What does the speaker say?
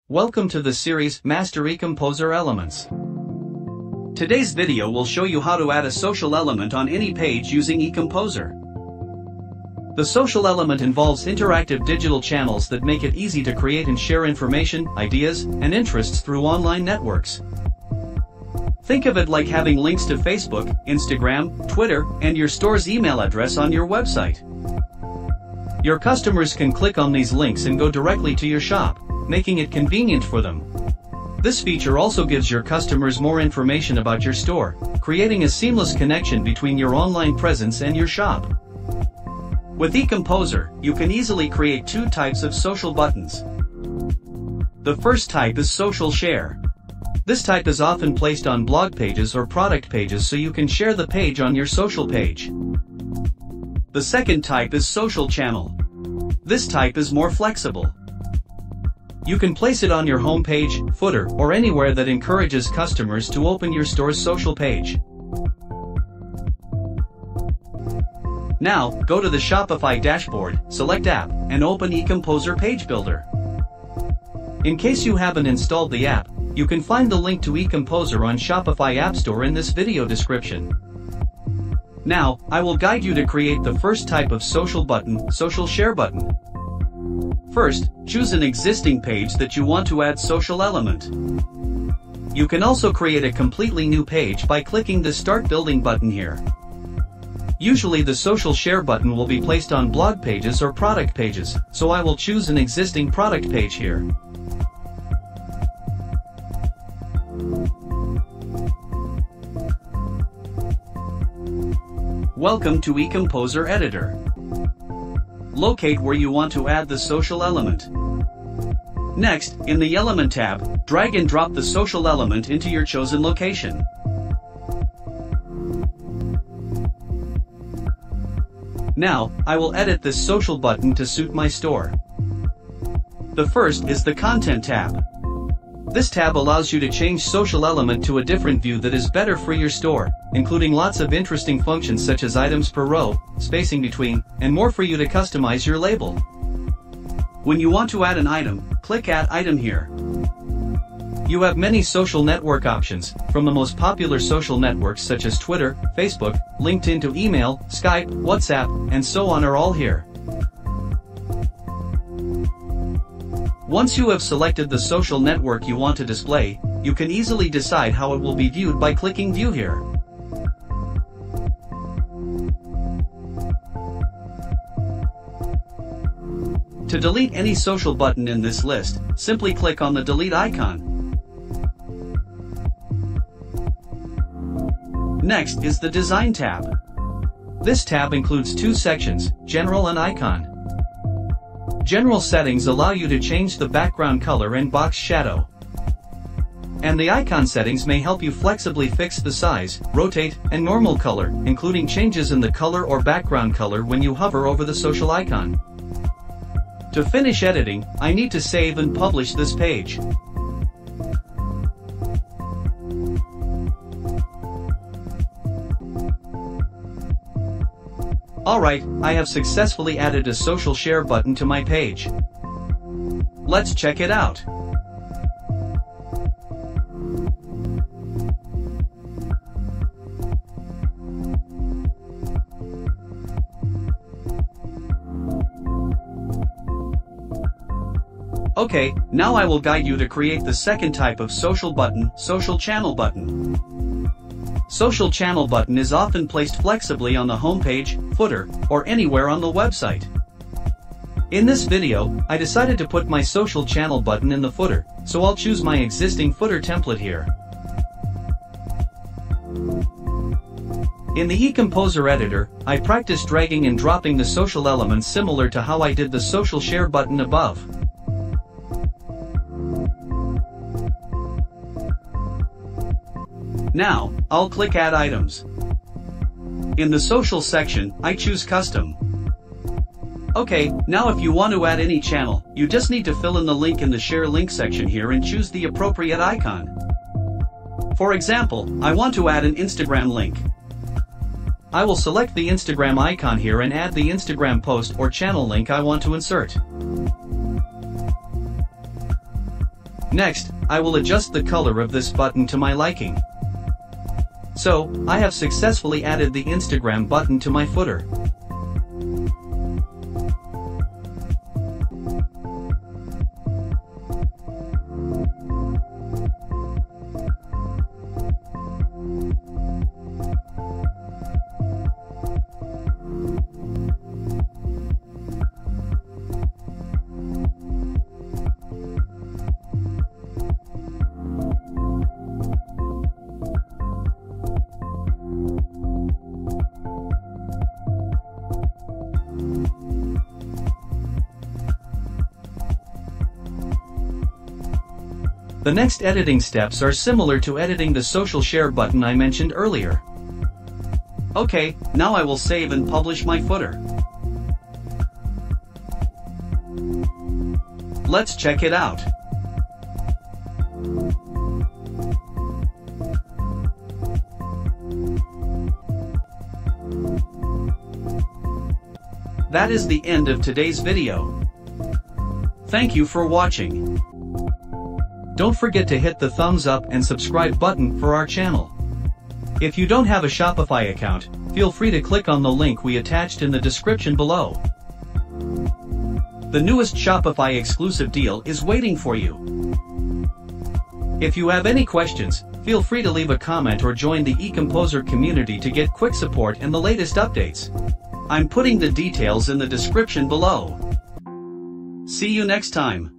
Welcome to the series Master eComposer Elements. Today's video will show you how to add a social element on any page using eComposer. The social element involves interactive digital channels that make it easy to create and share information, ideas, and interests through online networks. Think of it like having links to Facebook, Instagram, Twitter, and your store's email address on your website. Your customers can click on these links and go directly to your shop, making it convenient for them. This feature also gives your customers more information about your store, creating a seamless connection between your online presence and your shop. With eComposer, you can easily create two types of social buttons. The first type is Social Share. This type is often placed on blog pages or product pages so you can share the page on your social page. The second type is Social Channel. This type is more flexible. You can place it on your home page, footer, or anywhere that encourages customers to open your store's social page. Now, go to the Shopify dashboard, select App, and open eComposer Page Builder. In case you haven't installed the app, you can find the link to eComposer on Shopify App Store in this video description. Now, I will guide you to create the first type of social button, Social Share button. First, choose an existing page that you want to add social element. You can also create a completely new page by clicking the Start Building button here. Usually the Social Share button will be placed on blog pages or product pages, so I will choose an existing product page here. Welcome to eComposer Editor. Locate where you want to add the social element. Next, in the Element tab, drag and drop the social element into your chosen location. Now, I will edit this social button to suit my store. The first is the Content tab. This tab allows you to change social element to a different view that is better for your store, including lots of interesting functions such as items per row, spacing between, and more for you to customize your label. When you want to add an item, click Add Item here. You have many social network options, from the most popular social networks such as Twitter, Facebook, LinkedIn to email, Skype, WhatsApp, and so on are all here. Once you have selected the social network you want to display, you can easily decide how it will be viewed by clicking View here. To delete any social button in this list, simply click on the Delete icon. Next is the Design tab. This tab includes two sections, General and Icon. General settings allow you to change the background color and box shadow. And the icon settings may help you flexibly fix the size, rotate, and normal color, including changes in the color or background color when you hover over the social icon. To finish editing, I need to save and publish this page. Alright, I have successfully added a Social Share button to my page. Let's check it out. Okay, now I will guide you to create the second type of social button, Social Channel button. Social Channel button is often placed flexibly on the home page, footer, or anywhere on the website. In this video, I decided to put my Social Channel button in the footer, so I'll choose my existing footer template here. In the eComposer editor, I practiced dragging and dropping the social elements similar to how I did the Social Share button above. Now, I'll click Add Items. In the Social section, I choose Custom. Okay, now if you want to add any channel, you just need to fill in the link in the Share Link section here and choose the appropriate icon. For example, I want to add an Instagram link. I will select the Instagram icon here and add the Instagram post or channel link I want to insert. Next, I will adjust the color of this button to my liking. So, I have successfully added the Instagram button to my footer. The next editing steps are similar to editing the social share button I mentioned earlier. Okay, now I will save and publish my footer. Let's check it out. That is the end of today's video. Thank you for watching. Don't forget to hit the thumbs up and subscribe button for our channel. If you don't have a Shopify account, feel free to click on the link we attached in the description below. The newest Shopify exclusive deal is waiting for you. If you have any questions, feel free to leave a comment or join the eComposer community to get quick support and the latest updates. I'm putting the details in the description below. See you next time.